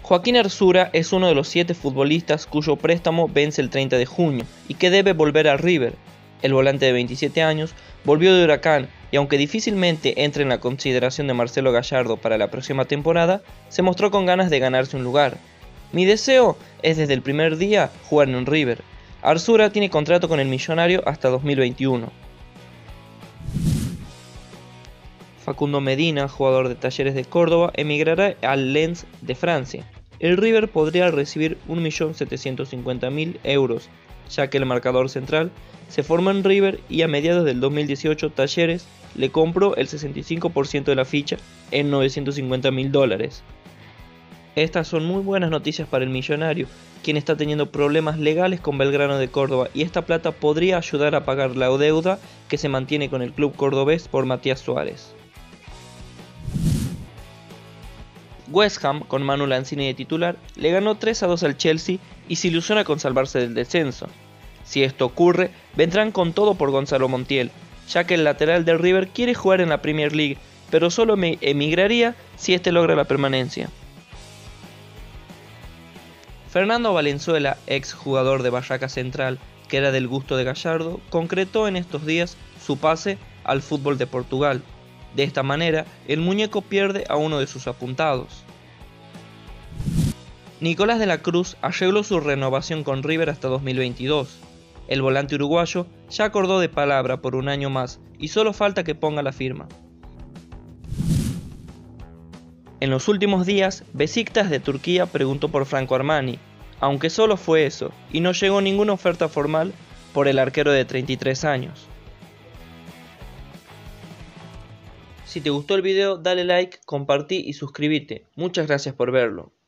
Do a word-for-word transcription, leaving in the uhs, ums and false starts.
Joaquín Arzura es uno de los siete futbolistas cuyo préstamo vence el treinta de junio y que debe volver a River. El volante de veintisiete años volvió de Huracán y aunque difícilmente entre en la consideración de Marcelo Gallardo para la próxima temporada, se mostró con ganas de ganarse un lugar. Mi deseo es desde el primer día jugar en River. Arzura tiene contrato con el Millonario hasta dos mil veintiuno. Facundo Medina, jugador de Talleres de Córdoba, emigrará al Lens de Francia. El River podría recibir un millón setecientos cincuenta mil euros, ya que el marcador central se formó en River y a mediados del dos mil dieciocho Talleres le compró el sesenta y cinco por ciento de la ficha en novecientos cincuenta mil dólares. Estas son muy buenas noticias para el Millonario, quien está teniendo problemas legales con Belgrano de Córdoba, y esta plata podría ayudar a pagar la deuda que se mantiene con el club cordobés por Matías Suárez. West Ham, con Manu Lanzini de titular, le ganó tres a dos al Chelsea y se ilusiona con salvarse del descenso. Si esto ocurre, vendrán con todo por Gonzalo Montiel, ya que el lateral del River quiere jugar en la Premier League, pero solo emigraría si este logra la permanencia. Fernando Valenzuela, ex jugador de Barraca Central, que era del gusto de Gallardo, concretó en estos días su pase al fútbol de Portugal. De esta manera, el muñeco pierde a uno de sus apuntados. Nicolás de la Cruz arregló su renovación con River hasta dos mil veintidós. El volante uruguayo ya acordó de palabra por un año más y solo falta que ponga la firma. En los últimos días, Besiktas de Turquía preguntó por Franco Armani, aunque solo fue eso, y no llegó ninguna oferta formal por el arquero de treinta y tres años. Si te gustó el video, dale like, compartí y suscríbete. Muchas gracias por verlo.